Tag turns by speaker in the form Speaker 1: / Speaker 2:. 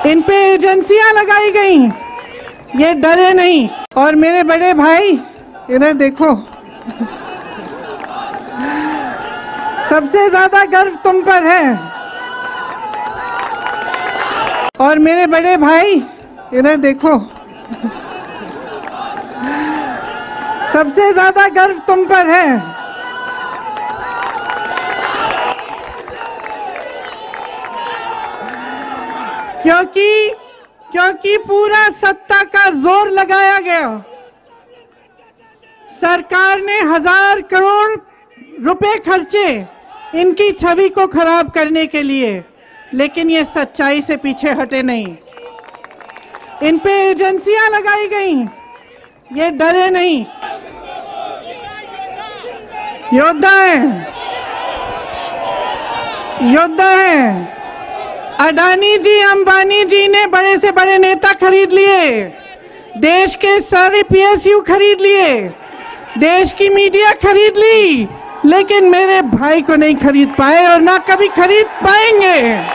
Speaker 1: इन पे एजेंसियां लगाई गई, ये डरे नहीं। और मेरे बड़े भाई इधर देखो, सबसे ज्यादा गर्व तुम पर है। और मेरे बड़े भाई इधर देखो, सबसे ज्यादा गर्व तुम पर है। क्योंकि पूरा सत्ता का जोर लगाया गया। सरकार ने 1000 करोड़ रुपए खर्चे इनकी छवि को खराब करने के लिए, लेकिन ये सच्चाई से पीछे हटे नहीं। इन पे एजेंसियां लगाई गई, ये डरे नहीं। योद्धा है, योद्धा है। अडानी जी, अंबानी जी ने बड़े से बड़े नेता खरीद लिए, देश के सारे पीएसयू खरीद लिए, देश की मीडिया खरीद ली, लेकिन मेरे भाई को नहीं खरीद पाए और ना कभी खरीद पाएंगे।